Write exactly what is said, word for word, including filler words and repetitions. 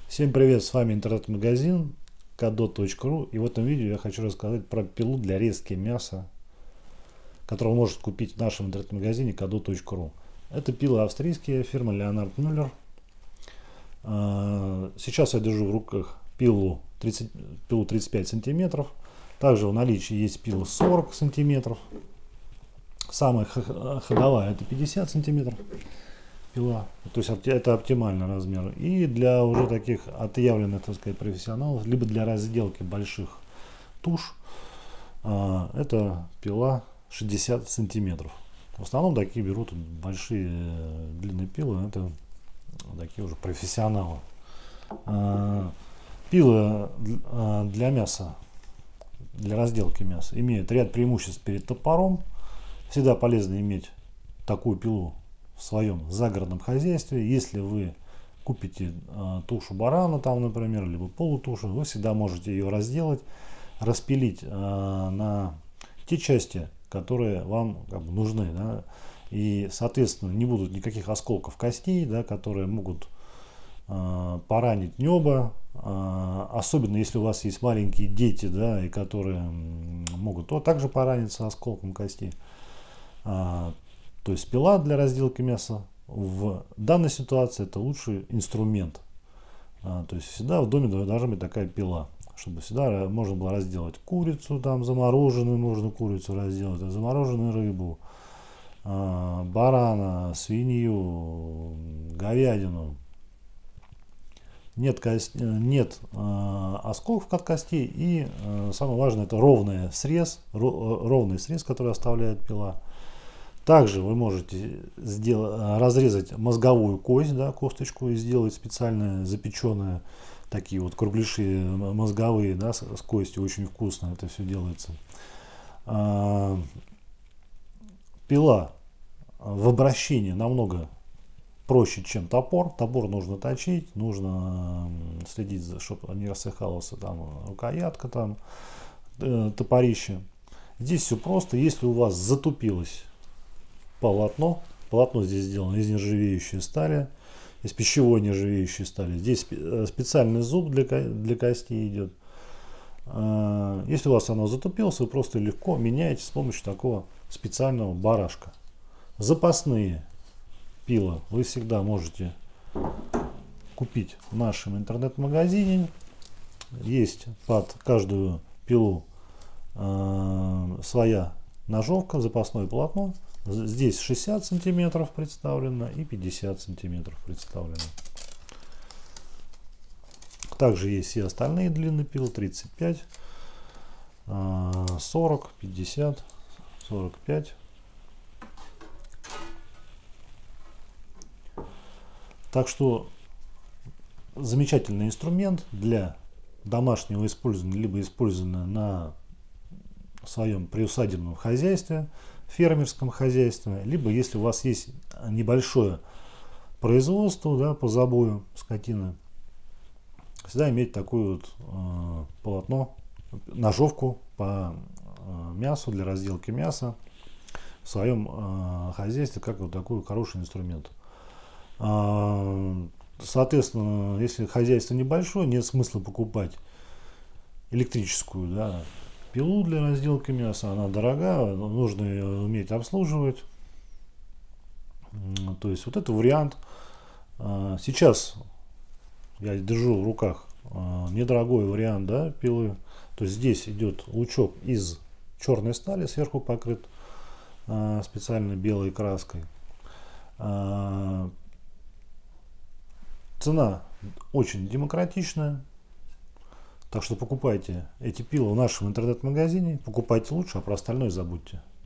Всем привет, с вами интернет-магазин кадо точка ру, и в этом видео я хочу рассказать про пилу для резки мяса, которую вы можете купить в нашем интернет-магазине кадо точка ру. Это пилы австрийские, фирма Leonhard Müller. Сейчас я держу в руках пилу тридцать, пилу тридцать пять сантиметров. Также в наличии есть пила сорок сантиметров. Самая ходовая это пятьдесят сантиметров. Пила. То есть это оптимальный размер. И для уже таких отъявленных, так сказать, профессионалов, либо для разделки больших туш, это пила шестьдесят сантиметров. В основном такие берут большие длинные пилы. Это такие уже профессионалы. Пилы для мяса, для разделки мяса, имеют ряд преимуществ перед топором. Всегда полезно иметь такую пилу в своем загородном хозяйстве. Если вы купите э, тушу барана, там, например, либо полутушу, вы всегда можете ее разделать, распилить э, на те части, которые вам как бы нужны, да, и, соответственно, не будут никаких осколков костей, да, которые могут э, поранить небо, э, особенно если у вас есть маленькие дети, да, и которые могут то также пораниться осколком костей. Э, То есть пила для разделки мяса в данной ситуации это лучший инструмент. А, то есть всегда в доме должна быть такая пила, чтобы всегда можно было разделать курицу, там замороженную можно курицу разделать, замороженную рыбу, а, барана, свинью, говядину. Нет, кость, нет а, осколков от костей, и а, самое важное это ровный срез, ровный срез, который оставляет пила. Также вы можете сделать, разрезать мозговую кость, да, косточку, и сделать специально запеченные такие вот кругляши мозговые, да, с, с костью. Очень вкусно это все делается. А, пила в обращении намного проще, чем топор. Топор нужно точить, нужно следить, чтобы не рассыхалась там рукоятка, там, э, топорище. Здесь все просто. Если у вас затупилось полотно. Полотно здесь сделано из нержавеющей стали, из пищевой нержавеющей стали. Здесь специальный зуб для, для костей идет. Если у вас оно затупилось, вы просто легко меняете с помощью такого специального барашка. Запасные пилы вы всегда можете купить в нашем интернет-магазине. Есть под каждую пилу своя ножовка, запасное полотно. Здесь шестьдесят сантиметров представлено и пятьдесят сантиметров представлено. Также есть и остальные длины пил: тридцать пять, сорок, пятьдесят, сорок пять. Так что замечательный инструмент для домашнего использования, либо использования на своем приусадебном хозяйстве, фермерском хозяйстве, либо если у вас есть небольшое производство, да, по забою скотины, всегда иметь такое вот э, полотно, ножовку по э, мясу, для разделки мяса в своем э, хозяйстве, как вот такой хороший инструмент. Э, соответственно, если хозяйство небольшое, нет смысла покупать электрическую, да, пилу для разделки мяса. Она дорогая, нужно ее уметь обслуживать. То есть вот это вариант. Сейчас я держу в руках недорогой вариант, да, пилы. То есть здесь идет лучок из черной стали, сверху покрыт специальной белой краской. Цена очень демократичная. Так что покупайте эти пилы в нашем интернет-магазине, покупайте лучше, а про остальное забудьте.